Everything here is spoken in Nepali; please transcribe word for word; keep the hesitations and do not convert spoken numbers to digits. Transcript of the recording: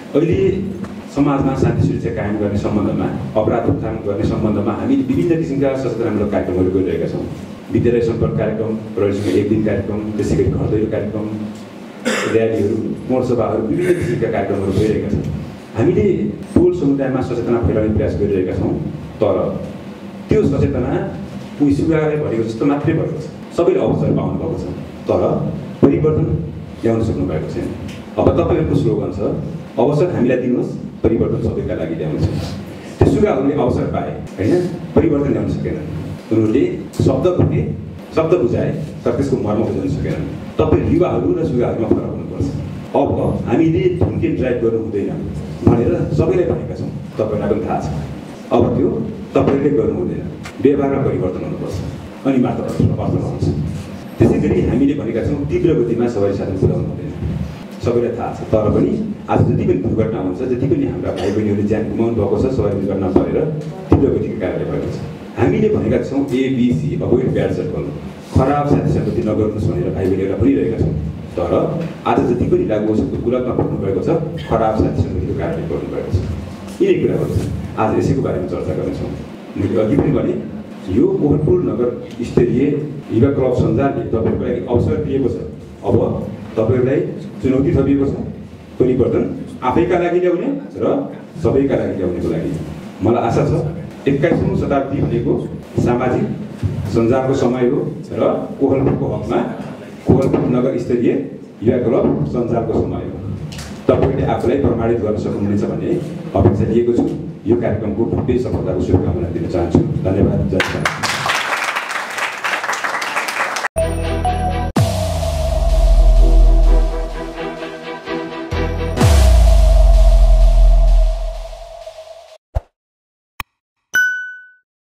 अहिले समाजमा शान्ति सुरक्षा कायम गर्ने सम्बन्धमा अपराध रोकथाम गर्ने सम्बन्धमा हामी विभिन्न किसिमका सचेतनामूलक कार्यक्रमहरू गरिरहेका छौँ। विद्यालय सम्पर्क कार्यक्रम, प्रहरीसँग एक दिन कार्यक्रम, त्यसै गरी घर दैलो कार्यक्रम, र्यालीहरू, मोर्चसभाहरू, विभिन्न किसिमका कार्यक्रमहरू भइरहेका छन्। हामीले टोल समुदायमा सचेतना फैलाउने प्रयास गरिरहेका छौँ। तर त्यो सचेतना उही सुगाएर भनेको जस्तो मात्रै भएको छ। सबैले अवसर पाउनु भएको छ, तर परिवर्तन ल्याउन सक्नु भएको छैन। अब तपाईँहरूको स्लोगन छ, अवसर हामीलाई दिनुहोस्, परिवर्तन सबैका लागि ल्याउनु छ। त्यो सुगाहरूले अवसर पाए होइन, परिवर्तन ल्याउन सकेनन्। उनीहरूले शब्द भने शब्द बुझाए, तर त्यसको मर्म बुझाउन सकेनन्। तपाईँ युवाहरू र सुगाहरूमा फरक हुनुपर्छ। अब हामीले धुनकेन ड्राइभ गर्नु हुँदैन भनेर सबैलाई भनेका छौँ, तपाईँलाई पनि थाहा छ। अब त्यो तपाईँले गर्नु हुँदैन, व्यवहारमा परिवर्तन हुनुपर्छ, अनि मात्र अर्थ हुन्छ। त्यसै गरी हामीले भनेका छौँ तीव्र गतिमा सवारी साधन कुदाउनु हुँदैन, सबैलाई थाहा छ। तर पनि आज जति पनि दुर्घटना हुन्छ, जति पनि हाम्रा भाइ बहिनीहरूले ज्यान गुमाउनु भएको छ सवारी दुर्घटना परेर तीव्र गतिको कारणले भएको छ। हामीले भनेका छौँ एबिसी अभोइड ब्याड सर्कल, खराब साथी सङ्गति नगर्नुहोस् भनेर भाइ बहिनीहरूलाई भनिरहेका छौँ। तर आज जति पनि लागु औषधको कुलतमा पर्नु भएको छ, खराब साथी सङ्गतिको कारणले पर्नु भएको छ। यिनै कुराहरू छ। आज यसैको बारेमा चर्चा गर्नेछौँ। मैले अघि पनि भने यो कोहलपुर नगर स्तरीय युवा क्लब सञ्जालले तपाईँहरूको लागि अवसर दिएको छ। अब तपाईँहरूलाई चुनौती थपिएको छ, परिवर्तन आफैका लागि ल्याउने र सबैका लागि ल्याउनेको लागि। मलाई आशा छ एक्काइसौँ शताब्दी भनेको सामाजिक सञ्जालको समय हो र कोहलपुरको हकमा कोहलपुर नगर स्तरीय युवा क्लब सञ्जालको समय हो। तपाईँले आफूलाई प्रमाणित गर्न सक्नुहुनेछ भन्ने अपेक्षा लिएको छु। यो कार्यक्रमको ढुक्कै सफलताको शुभकामना दिन चाहन्छु। धन्यवाद। जय